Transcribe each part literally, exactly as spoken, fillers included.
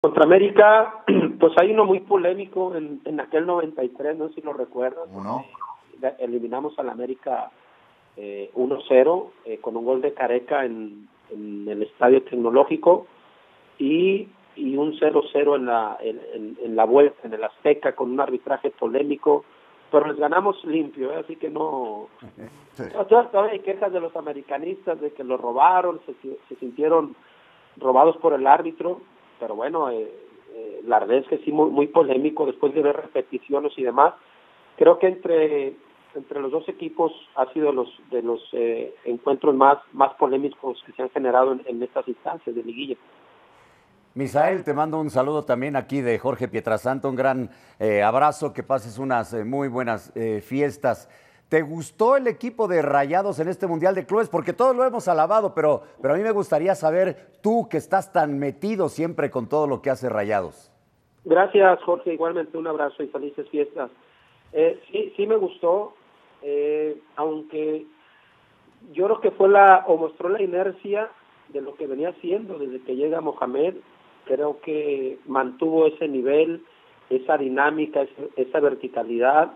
Contra América, pues hay uno muy polémico en, en aquel noventa y tres, no sé si lo recuerdas. ¿No? Eh, eliminamos al América eh, uno cero eh, con un gol de Careca en, en el Estadio Tecnológico y, y un cero cero en la, en, en, en la vuelta, en el Azteca, con un arbitraje polémico, pero les ganamos limpio, ¿eh? Así que no... Sí. Todavía hay quejas de los americanistas de que lo robaron, se, se sintieron robados por el árbitro, pero bueno, eh, eh, la verdad es que sí, muy, muy polémico después de ver repeticiones y demás. Creo que entre entre los dos equipos ha sido los de los eh, encuentros más más polémicos que se han generado en, en estas instancias de liguilla. Misael, te mando un saludo también aquí de Jorge Pietrasanta, un gran eh, abrazo, que pases unas eh, muy buenas eh, fiestas. ¿Te gustó el equipo de Rayados en este Mundial de Clubes? Porque todos lo hemos alabado, pero, pero a mí me gustaría saber, tú que estás tan metido siempre con todo lo que hace Rayados. Gracias, Jorge, igualmente un abrazo y felices fiestas. Eh, sí, sí me gustó, eh, aunque yo creo que fue la, o mostró la inercia de lo que venía haciendo desde que llega Mohamed. Creo que mantuvo ese nivel, esa dinámica, esa, esa verticalidad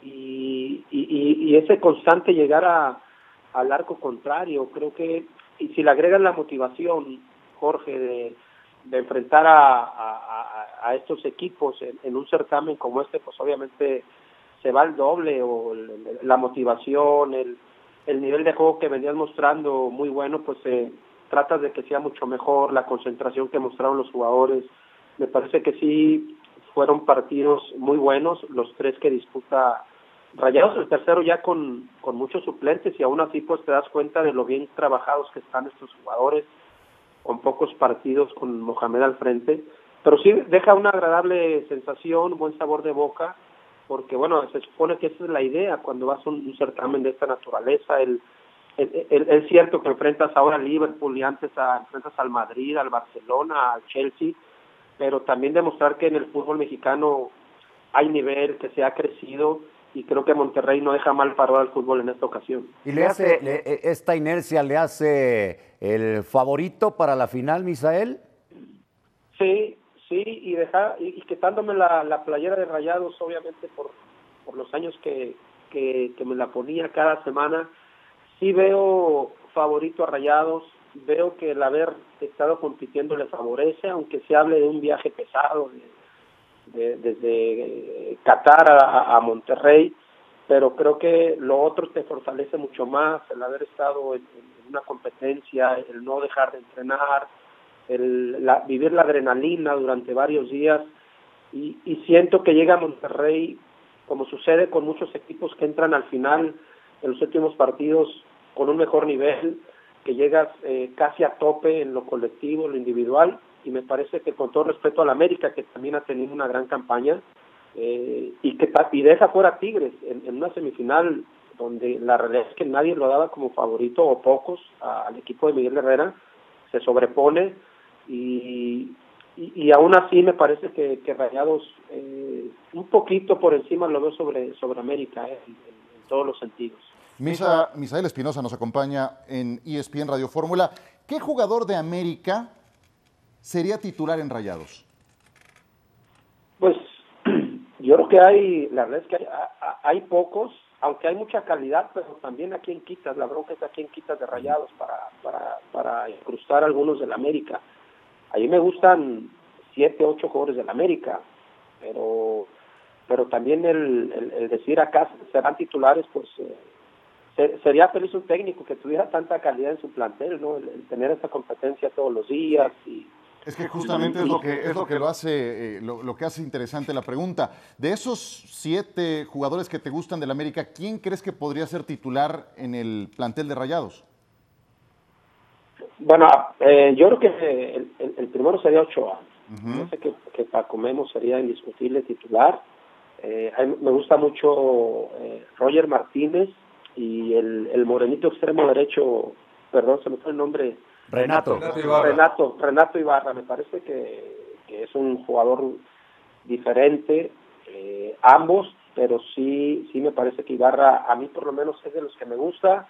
y, y, y ese constante llegar a, al arco contrario. Creo que, y si le agregan la motivación, Jorge, de, de enfrentar a, a, a estos equipos en, en un certamen como este, pues obviamente se va al doble, o el, la motivación, el, el nivel de juego que venían mostrando muy bueno, pues se eh, tratas de que sea mucho mejor, la concentración que mostraron los jugadores. Me parece que sí fueron partidos muy buenos, los tres que disputa Rayados, el tercero ya con, con muchos suplentes, y aún así pues te das cuenta de lo bien trabajados que están estos jugadores, con pocos partidos con Mohamed al frente, pero sí deja una agradable sensación, un buen sabor de boca, porque bueno, se supone que esa es la idea cuando vas a un, un certamen de esta naturaleza. el Es cierto que enfrentas ahora al Liverpool y antes a, enfrentas al Madrid, al Barcelona, al Chelsea, pero también demostrar que en el fútbol mexicano hay nivel, que se ha crecido, y creo que Monterrey no deja mal parado al fútbol en esta ocasión. ¿Y le hace, le, esta inercia le hace el favorito para la final, Misael? Sí, sí, y, deja, y, y quitándome la, la playera de Rayados, obviamente por, por los años que, que, que me la ponía cada semana. Sí veo favorito a Rayados, veo que el haber estado compitiendo le favorece, aunque se hable de un viaje pesado de, de, desde Qatar a, a Monterrey, pero creo que lo otro te fortalece mucho más, el haber estado en, en una competencia, el no dejar de entrenar, el la, vivir la adrenalina durante varios días, y, y siento que llega a Monterrey, como sucede con muchos equipos que entran al final en los últimos partidos con un mejor nivel, que llegas eh, casi a tope en lo colectivo, en lo individual, y me parece que con todo respeto a la América, que también ha tenido una gran campaña, eh, y que y deja fuera a Tigres en, en una semifinal donde la realidad es que nadie lo daba como favorito, o pocos, a, al equipo de Miguel Herrera, se sobrepone, y, y, y aún así me parece que, que Rayados eh, un poquito por encima lo veo sobre, sobre América, eh, en, en todos los sentidos. Misa, Misael Espinosa nos acompaña en E S P N Radio Fórmula. ¿Qué jugador de América sería titular en Rayados? Pues yo creo que hay, la verdad es que hay, hay pocos, aunque hay mucha calidad, pero también a quién quitas, la bronca es a quién quitas de Rayados para, para, para incrustar algunos del América. A mí me gustan siete, ocho jugadores del América, pero pero también el, el, el decir acá serán titulares, pues eh, sería feliz un técnico que tuviera tanta calidad en su plantel, ¿no? El, el tener esa competencia todos los días. Y es que justamente es lo que es lo que lo hace eh, lo, lo que hace interesante la pregunta. De esos siete jugadores que te gustan del América, ¿quién crees que podría ser titular en el plantel de Rayados? Bueno, eh, yo creo que el, el, el primero sería Ochoa. Uh-huh. Yo sé que, que Paco Memo sería indiscutible titular. Eh, a mí me gusta mucho eh, Roger Martínez. Y el, el morenito extremo derecho, perdón, se me fue el nombre. Renato. Renato Ibarra. Renato, Renato Ibarra, me parece que, que es un jugador diferente, eh, ambos, pero sí sí me parece que Ibarra, a mí por lo menos es de los que me gusta.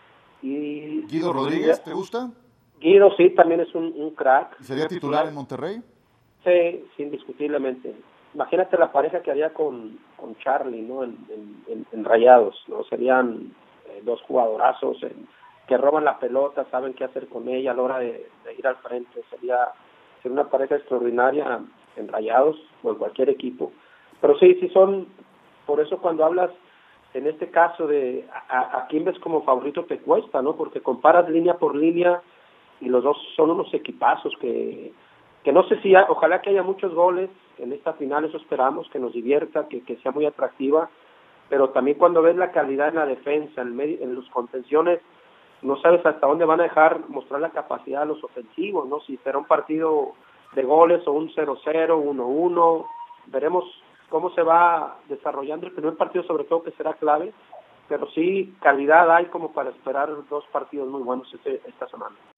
Y Guido Rodríguez, ¿te gusta? Guido sí, también es un, un crack. ¿Sería titular en Monterrey? Sí, sí, indiscutiblemente. Imagínate la pareja que había con, con Charlie, ¿no? En, en, en Rayados, ¿no? Serían eh, dos jugadorazos en, que roban la pelota, saben qué hacer con ella a la hora de, de ir al frente. Sería, sería una pareja extraordinaria en Rayados o en cualquier equipo. Pero sí, sí son, por eso cuando hablas en este caso de a, a quién ves como favorito te cuesta, ¿no? Porque comparas línea por línea y los dos son unos equipazos que que no sé si, ha, ojalá que haya muchos goles en esta final, eso esperamos, que nos divierta, que, que sea muy atractiva, pero también cuando ves la calidad en la defensa, en, medio, en los contenciones, no sabes hasta dónde van a dejar mostrar la capacidad de los ofensivos, ¿no? Si será un partido de goles o un cero cero, uno uno, veremos cómo se va desarrollando el primer partido, sobre todo que será clave, pero sí calidad hay como para esperar dos partidos muy buenos este, esta semana.